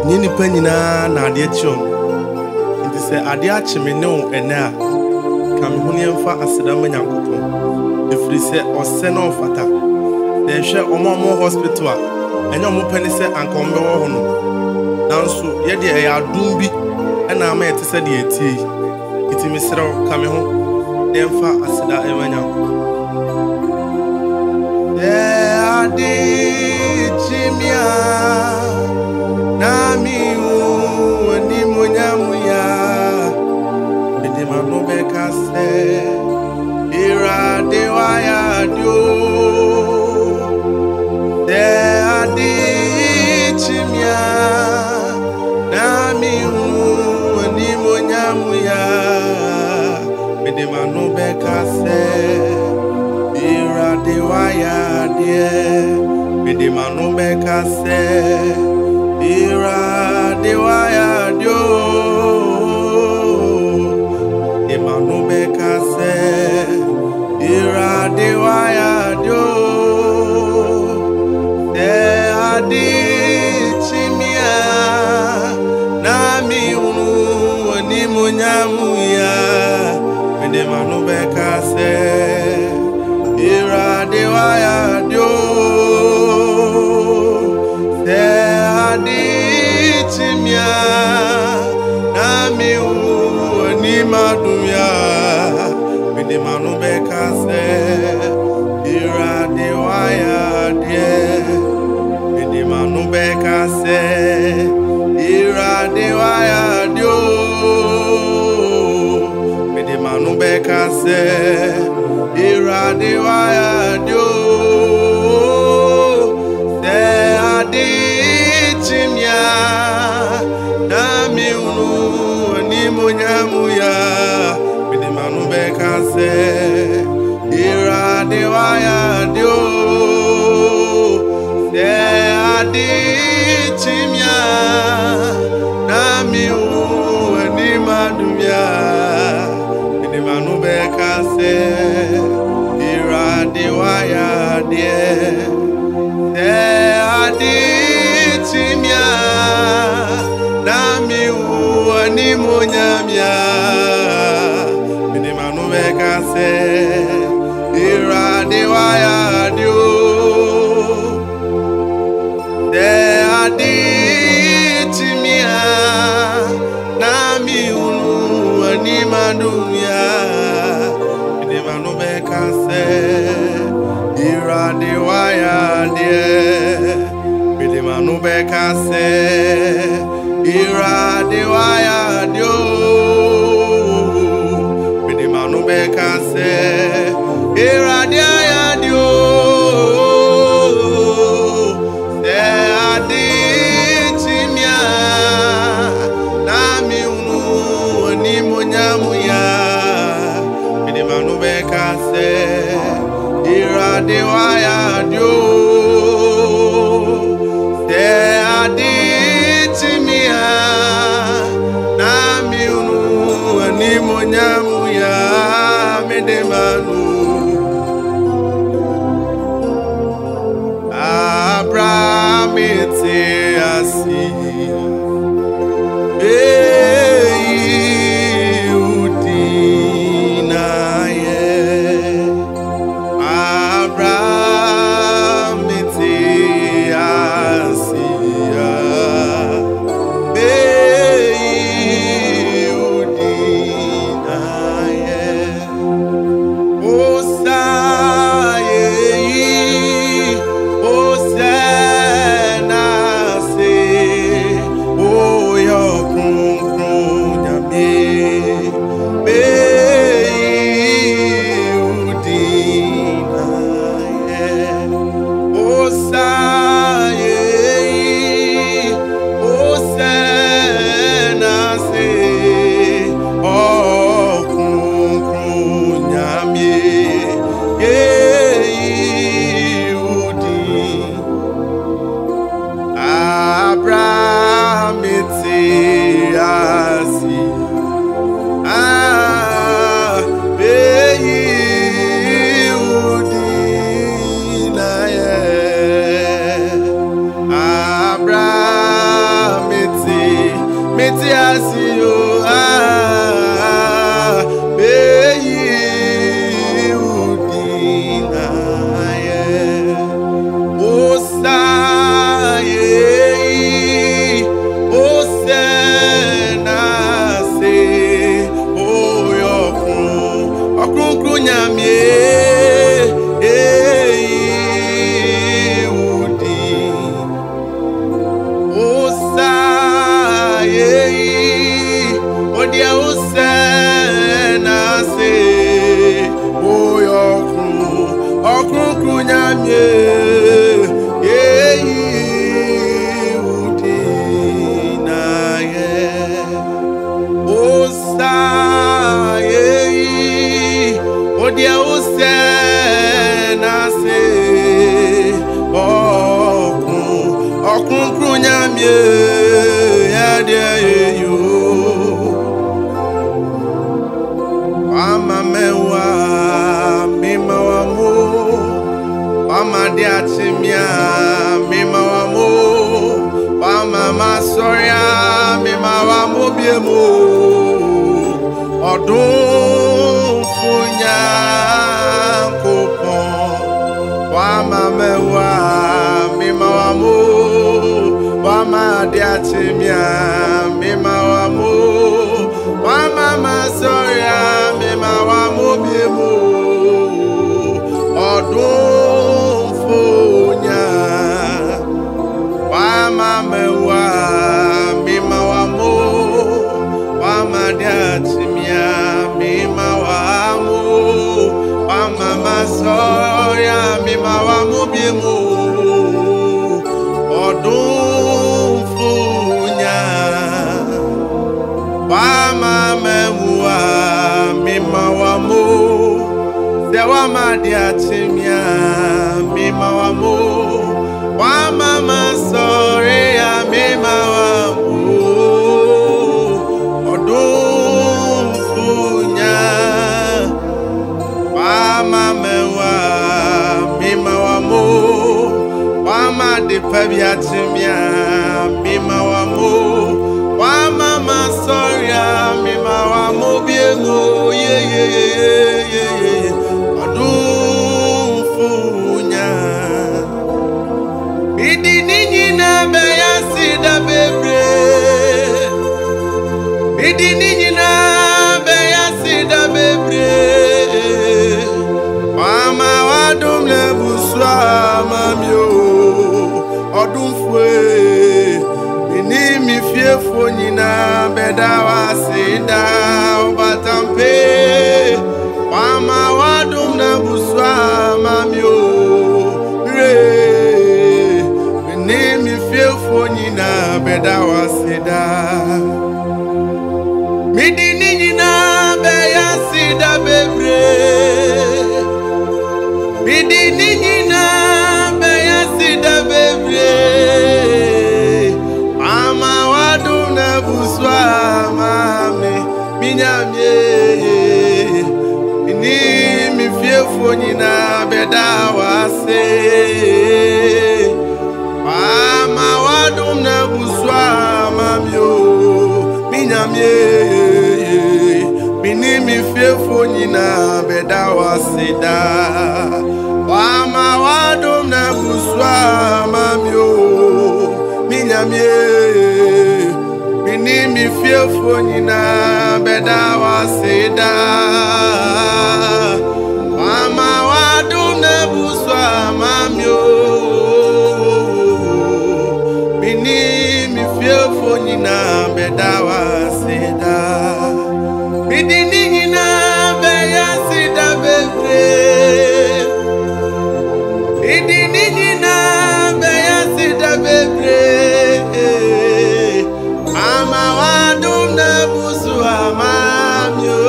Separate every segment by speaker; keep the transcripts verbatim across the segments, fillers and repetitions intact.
Speaker 1: Nini penina na ade chom. Nti se ade achime ne o ene a ka me honi emfa aseda manyankopon. Efiri se ose na ofata. De hwe omo hospital a enye omo pani se anka ombe wo ho no. Nanso ye de e adum bi ena ama ete se de etie. Iti mesrew ka me ho de emfa aseda e manyankopon. De ade chimia na mi u ni monyamu ya bede mano beka se ira de waya dio de adi chimia na mi u ni monyamu ya bede mano beka se ira de waya die bede mano beka se Ira de waya dio Emanu beka se Ira de waya dio De adi chimia Na mi unu ni munyamu ya Mende manu beka se Ira de waya dio Adi chimia na mi u ni madumya bide manu beka se ira de waya die bide manu beka se ira de waya dio bide manu beka se ira de waya dio se adi chimia na mi unu ni monyamu ya bide manu beka se ira de waya dio se adi chimia na mi unu ni madumya bide manu beka se ira de waya die se adi chimia na mi u ni monyamia bide manu beka se ira de waya dio de adi chimia na mi u ni madumia bide manu beka se ira de waya die bide manu beka se ira de waya dio bide manu beka se ira de waya dio se adi chimia na mi unu ni monyamu ya bide manu beka se ira de waya dio adi chimia na mi unu ni monyamu ya medemanu Abraham ete asi ei udina ye Abraham ete asi Abraham tiasio ah beyi udina ye osaye osena se oyokun okunkun nyamie Odia usena se oyokun okunkun nyamie yeyi udina ye osaye odia usena se okun okunkun nyamie yade yo Mama mewa mima wamu Mama diatimia mima wamu Mama masoria mima wamu biemu Odun funya kupon Mama mewa mima wamu Mama diatimia mima wamu Mama masoria mima wamu biemu Odun funya Mama mewa mima wamu Mama diatimia mima wamu Mama masoria mima wamu biemu Odun funya Mama mewa mima wamu Sewa madiatimia mima wamu Mama masoria mima wamu Odun funya Mama mewa mima wamu Mama dipabiatimia mima wamu Mama masoria mima wamu biemu ye ye ye ye ye Odun funya Bidi ninyi na beya sida bebre Bidi ninyi na beya sida bebre Mama wadum le buswa mamyo Odun fue Bini mi fiefo nyina beda wasida obatampe Mama wadum na buswa mamyo re Bini mi fiefo nyina beda wasida Midi nyina beya sida bebre Midi nyina beya sida bebre Mama wadum na buswa mame minyamye Ini mi fiefo nyina beda wase Mama wadum na buswa mamyo minyamye Ini mi fiefo nyina beda wasida Mama wadum na buswa mamyo minyamye Ini mi fiefo nyina beda wasida Mama wadum na buswa mamyo Ini mi fiefo nyina beda wasida Bidi nyina beya sida bebre Bidi nyina beya sida bebre Mama wadum na buswa mamyo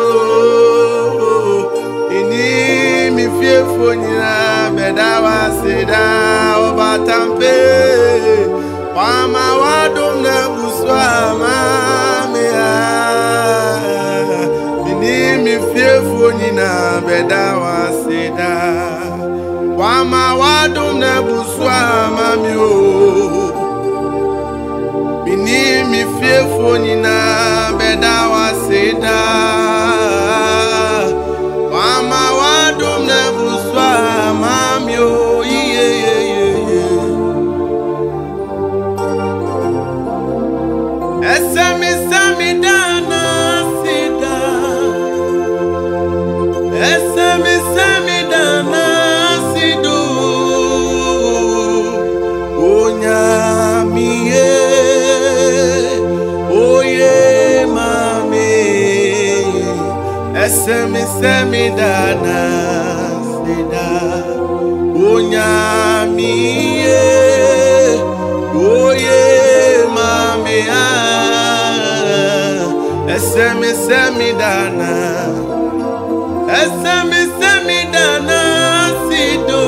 Speaker 1: Ini mi fiefo nyina beda wasida obatampe Mama wadum na buswa mamya Ini mi fiefo nyina beda wasida Mama wadum na buswa mamyo Ini mi fie fonina beda waseda mama wadum na buswa mamyo iye esemi semi dana sida esemi semi dana sidu onyamiye oye mami esemi semi dana sida onyamiye oye mami esemi semi dana esemi semi dana sido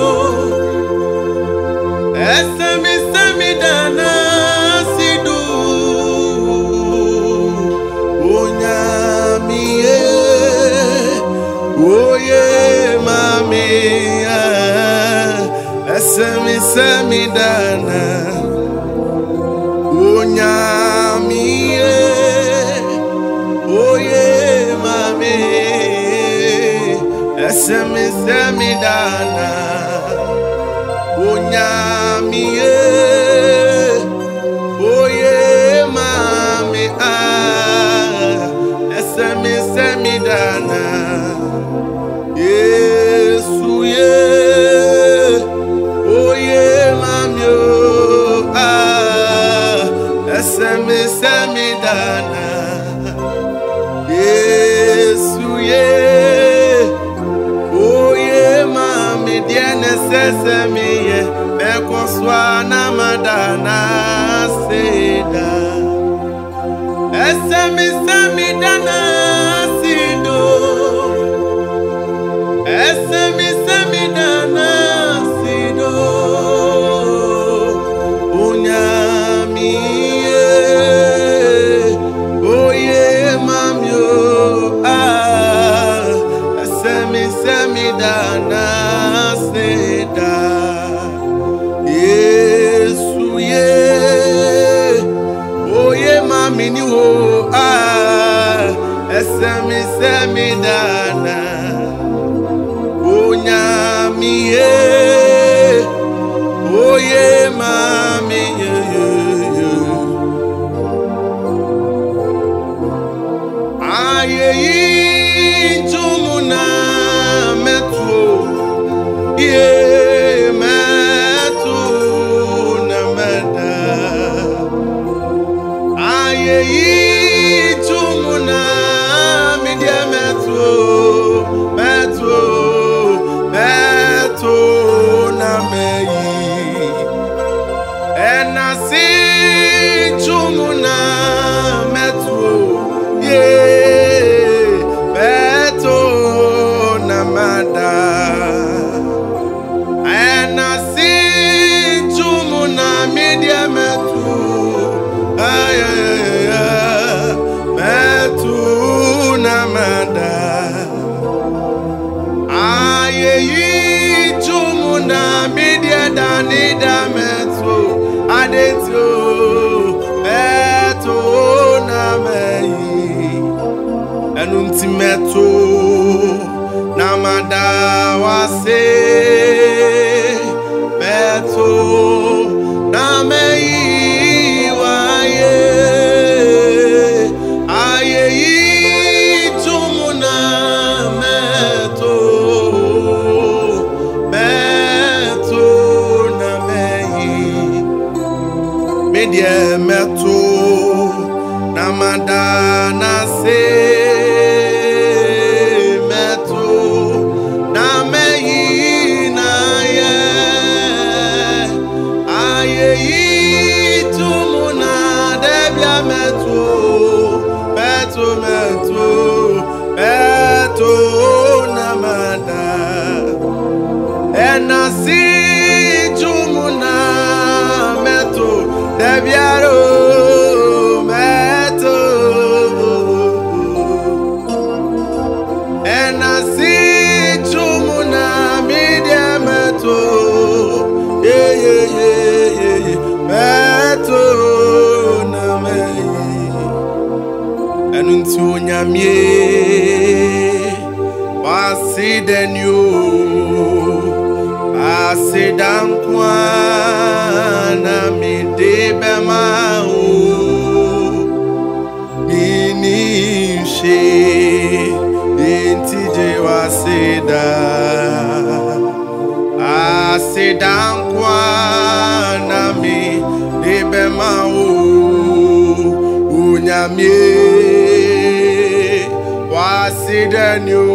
Speaker 1: esemi semi dana sido onyamiye oye mami esemi semi dana onyamiye oye mami esemi semi dana onyamiye oye mami esemi semi dana Yesu ye oye mami esemi semi dana Yesu ye oye mami diene sesemi ye mekoswa na madana seda esemi semi dana sido esemi semi dana sido onyamiye oye mamyo ah esemi semi dana seda Yesu ye oye mami ni wo ah esemi semi dana onyamiye oye mami aye jumuna metu ye metu na meda aye jumuna media metu metu metu na meyi enasi jumuna metu ye metu na mada enasi jumuna media metu ay metu na mada aye jumuna media danida metu adetu metu na meyi enunti metu na mada wase metu na meyi waye aye jumuna metu metu na meyi media metu na mada na se metu na meyi na ye aye jumuna debia metu metu metu metu na mada enasi jumuna metu debiaro metu enasi jumuna media metu ye ye ye ye metu na meyi into nyamye wasiden you asidan kwana mi debe ma o mini she intije wasida asidan kwana mi debe ma o unyamye wasiden you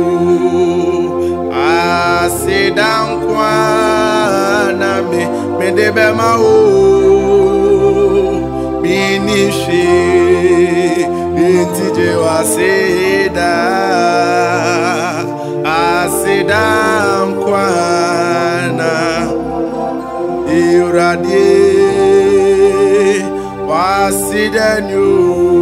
Speaker 1: asidan kwana mi medebe ma o minishi intije wasida asidan kwana iradie wasiden you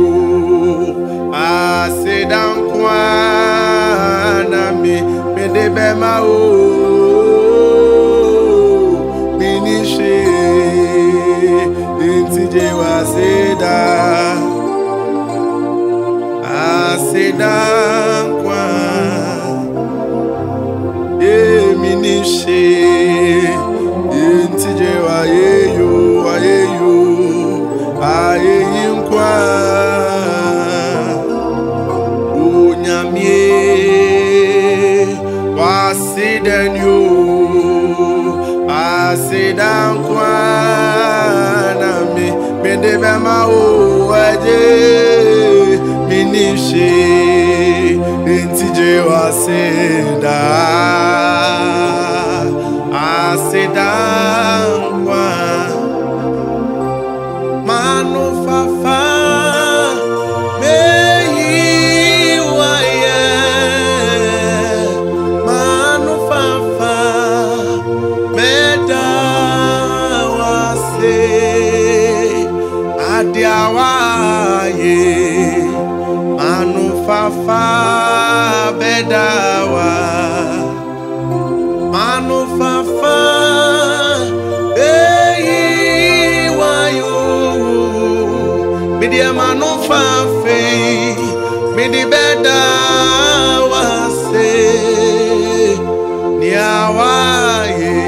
Speaker 1: asidan kwana mi medebe ma o minishi intije wasida asidan kwana e minishi intije wa yeyo wa yeyo ayeyin kwa unyamye wasiden you asidan kwana mi medebe ma o aje minishi intije wasida asidan kwana manufafa meyi waye manufafa meda wase adiawaye manufafa bedawa manufafa eyi wayo media manufafe medi bedawa se niawaye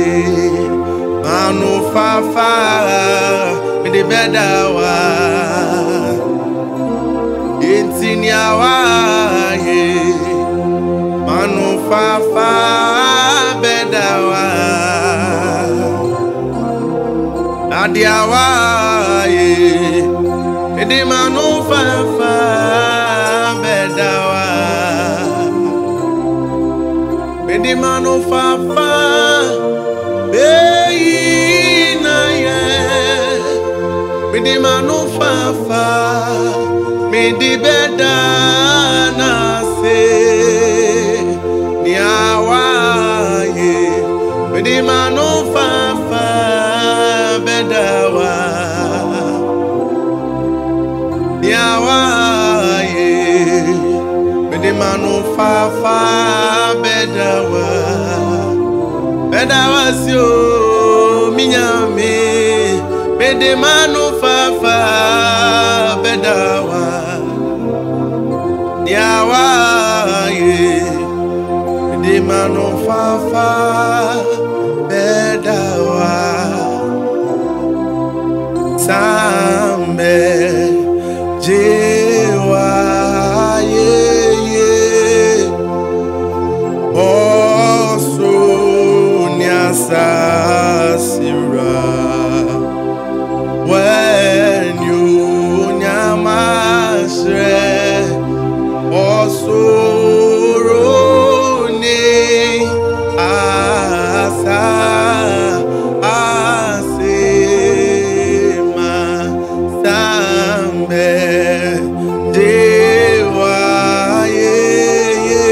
Speaker 1: manufafa medi bedawa inti niawaye manufafa bedawa adiawaye edi manufafa bedawa edi manufafa beina ye edi manufafa medi bedana se niawaye medi manufafa bedawa niawaye medi manufafa bedawa bedawa sio minyame medi manufafa bedawa niawaye medi manufafa bedawa sambe jewa ye ye oso nyasa sira when you nyamasre osuruni asa asima sambe dewa ye ye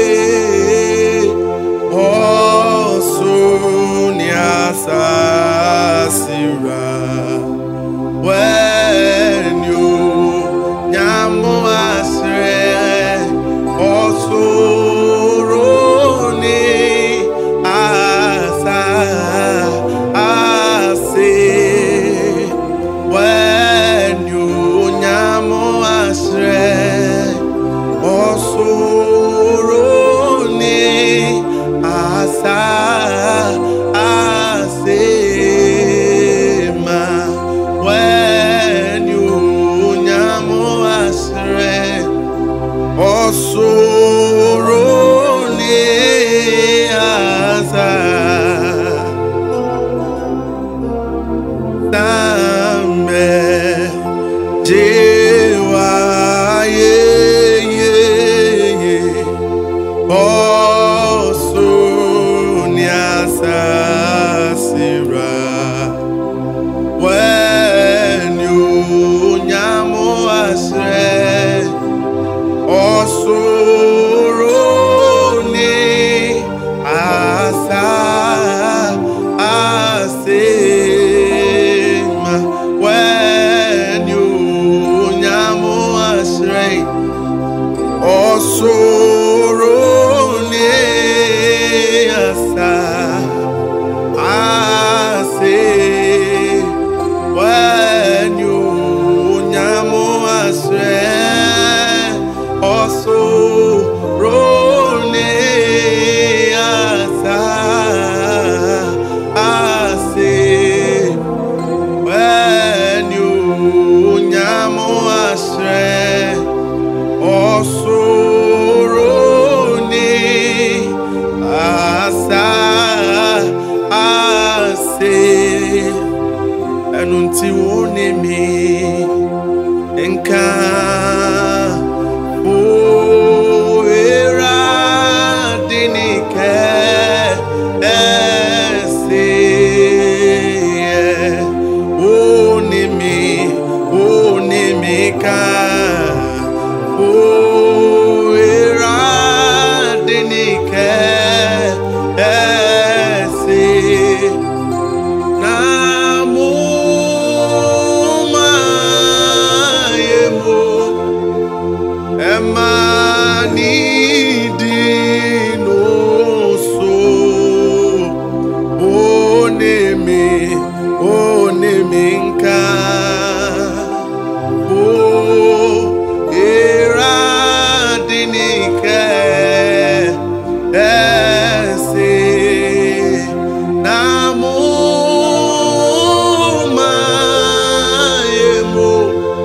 Speaker 1: osuni asa sira when you nyamu asre osuruni asa ase when you nyamu asre Jewa ye ye ye Osunya sasira when you nyamo asre Osuruni asa asima when you nyamo asre Osuruni asa asima when you nyamo asre Osuruni asa asima when you nyamo asre Osuruni asa asima enunti woni mi enka o era dinike ese woni mi woni mi ka o era dinike ese Emani dinoso onemi onemi nka o era dinike ese namu mayemo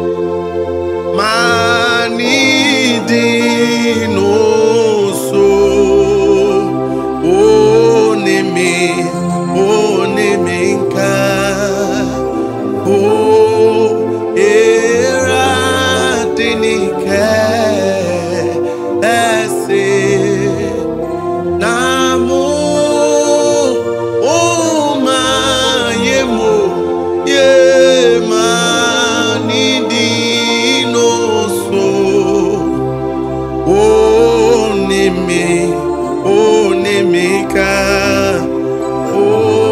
Speaker 1: mani dinoso onemi onemi nka o era dinike ese namu omayemo ye mani dinoso Onimi, onimi ka, oh.